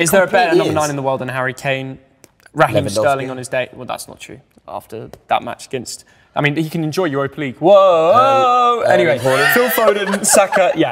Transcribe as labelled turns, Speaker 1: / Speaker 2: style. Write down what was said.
Speaker 1: Is there a better number 9 in the world than Harry Kane? Raheem Sterling on his day? Well, that's not true. After that match against... I mean, he can enjoy Europa League. Whoa! Anyway, Phil Foden, Saka, yeah.